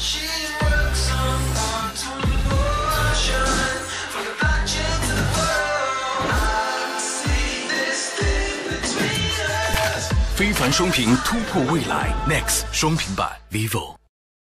非凡双屏突破未来 ，NEX 双屏版 Vivo。